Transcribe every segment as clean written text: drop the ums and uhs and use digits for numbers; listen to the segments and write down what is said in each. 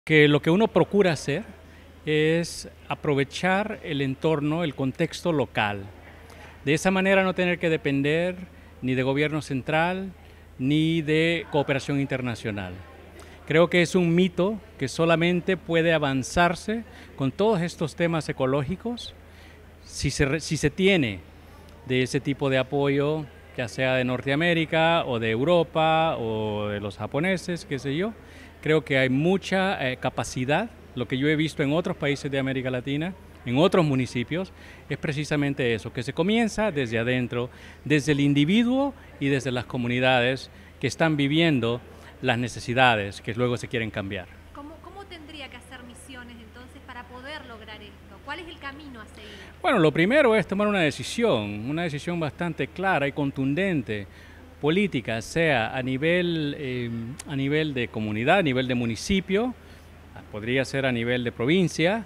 Que lo que uno procura hacer es aprovechar el entorno, el contexto local. De esa manera no tener que depender ni de gobierno central ni de cooperación internacional. Creo que es un mito que solamente puede avanzarse con todos estos temas ecológicos si se tiene de ese tipo de apoyo, ya sea de Norteamérica o de Europa o de los japoneses, qué sé yo. Creo que hay mucha capacidad. Lo que yo he visto en otros países de América Latina, en otros municipios, es precisamente eso, que se comienza desde adentro, desde el individuo y desde las comunidades que están viviendo las necesidades que luego se quieren cambiar. ¿Cómo tendría que hacer Misiones entonces para poder lograr esto? ¿Cuál es el camino a seguir? Bueno, lo primero es tomar una decisión bastante clara y contundente, política, sea a nivel de comunidad, a nivel de municipio, podría ser a nivel de provincia,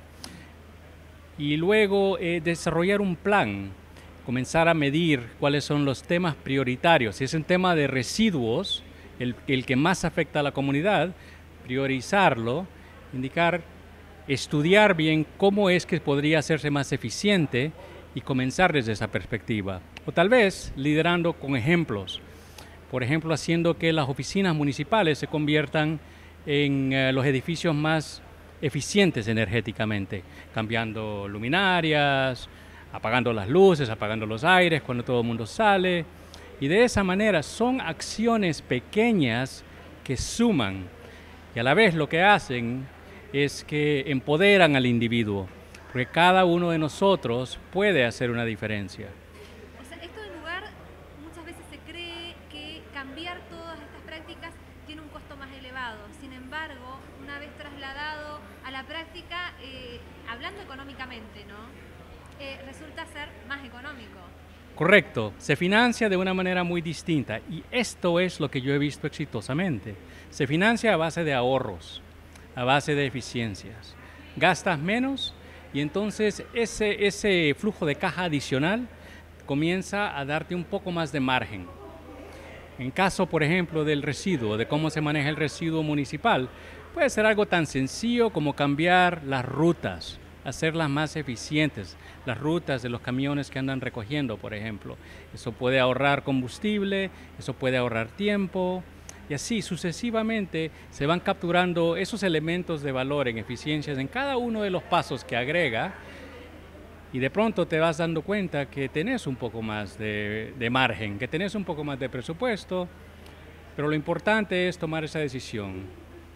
y luego desarrollar un plan, comenzar a medir cuáles son los temas prioritarios. Si es un tema de residuos, el que más afecta a la comunidad, priorizarlo, indicar, estudiar bien cómo es que podría hacerse más eficiente y comenzar desde esa perspectiva. O tal vez liderando con ejemplos, por ejemplo, haciendo que las oficinas municipales se conviertan en los edificios más eficientes energéticamente, cambiando luminarias, apagando las luces, apagando los aires cuando todo el mundo sale. Y de esa manera son acciones pequeñas que suman y a la vez lo que hacen es que empoderan al individuo, porque cada uno de nosotros puede hacer una diferencia. O sea, esto en lugar, muchas veces se cree que cambiar todas estas prácticas tiene un costo más elevado. Sin embargo, una vez trasladado a la práctica, hablando económicamente, ¿no? Resulta ser más económico. Correcto, se financia de una manera muy distinta y esto es lo que yo he visto exitosamente. Se financia a base de ahorros, a base de eficiencias. Gastas menos y entonces ese flujo de caja adicional comienza a darte un poco más de margen. En caso, por ejemplo, del residuo, de cómo se maneja el residuo municipal, puede ser algo tan sencillo como cambiar las rutas, hacerlas más eficientes, las rutas de los camiones que andan recogiendo, por ejemplo. Eso puede ahorrar combustible, eso puede ahorrar tiempo, y así sucesivamente se van capturando esos elementos de valor en eficiencias en cada uno de los pasos que agrega, y de pronto te vas dando cuenta que tenés un poco más de margen, que tenés un poco más de presupuesto, pero lo importante es tomar esa decisión.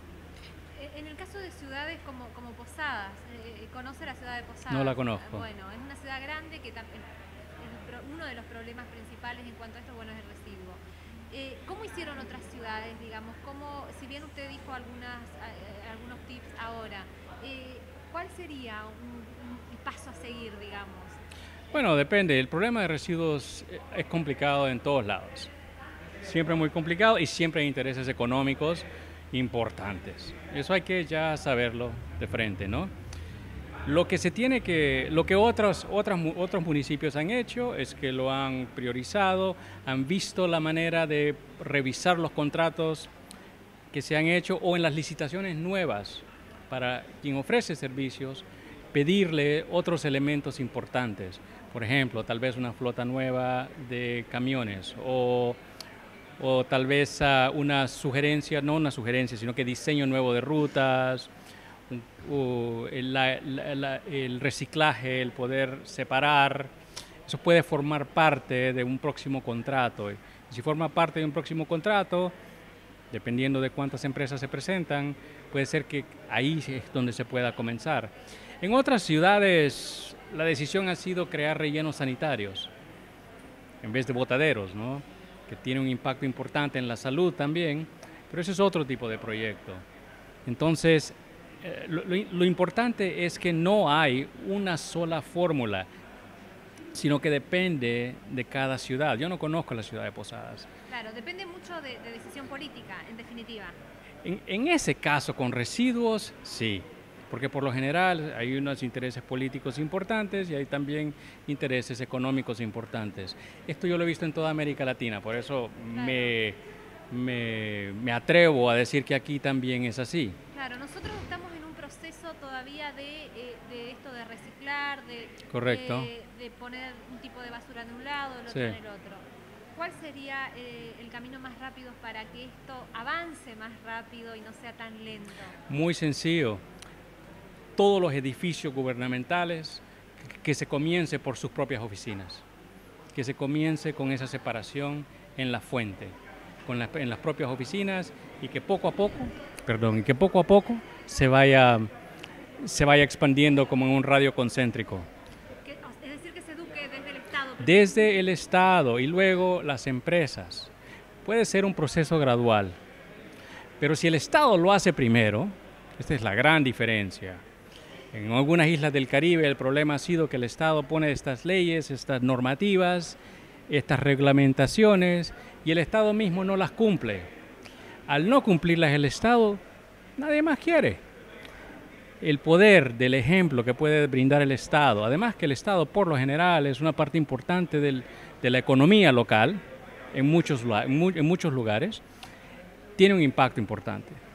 En el caso de ciudades como Posadas, ¿conoce la ciudad de No Posadas? la conozco. Bueno, es una ciudad grande que uno de los problemas principales en cuanto a esto, bueno, es el residuo. ¿Cómo hicieron otras ciudades, digamos? Si bien usted dijo algunos tips ahora, ¿cuál sería un paso a seguir, digamos? Bueno, depende. El problema de residuos es complicado en todos lados. Siempre muy complicado y siempre hay intereses económicos importantes. Eso hay que ya saberlo de frente, ¿no? Lo que otros municipios han hecho es que lo han priorizado, han visto la manera de revisar los contratos que se han hecho o en las licitaciones nuevas para quien ofrece servicios, pedirle otros elementos importantes. Por ejemplo, tal vez una flota nueva de camiones o tal vez una sugerencia, no una sugerencia, sino que diseño nuevo de rutas, el reciclaje, el poder separar, eso puede formar parte de un próximo contrato. Y si forma parte de un próximo contrato, dependiendo de cuántas empresas se presentan, puede ser que ahí es donde se pueda comenzar. En otras ciudades, la decisión ha sido crear rellenos sanitarios en vez de botaderos, ¿no? Que tiene un impacto importante en la salud también, pero ese es otro tipo de proyecto. Entonces, lo importante es que no hay una sola fórmula, sino que depende de cada ciudad. Yo no conozco la ciudad de Posadas. Claro, depende mucho de decisión política, en definitiva. En ese caso, con residuos, sí, porque por lo general hay unos intereses políticos importantes y hay también intereses económicos importantes. Esto yo lo he visto en toda América Latina, por eso Claro. me atrevo a decir que aquí también es así. Claro, nosotros estamos proceso todavía de esto de reciclar, Correcto. De poner un tipo de basura en un lado, el otro Sí. en el otro. ¿Cuál sería el camino más rápido para que esto avance más rápido y no sea tan lento? Muy sencillo. Todos los edificios gubernamentales, que se comience por sus propias oficinas, que se comience con esa separación en la fuente, en las propias oficinas, y que poco a poco se vaya expandiendo como en un radio concéntrico. Es decir, que se eduque desde el Estado. Desde el Estado y luego las empresas. Puede ser un proceso gradual, pero si el Estado lo hace primero, esta es la gran diferencia. En algunas islas del Caribe el problema ha sido que el Estado pone estas leyes, estas normativas, estas reglamentaciones, y el Estado mismo no las cumple. Al no cumplirlas el Estado, nadie más quiere. El poder del ejemplo que puede brindar el Estado, además que el Estado por lo general es una parte importante de la economía local en muchos lugares, tiene un impacto importante.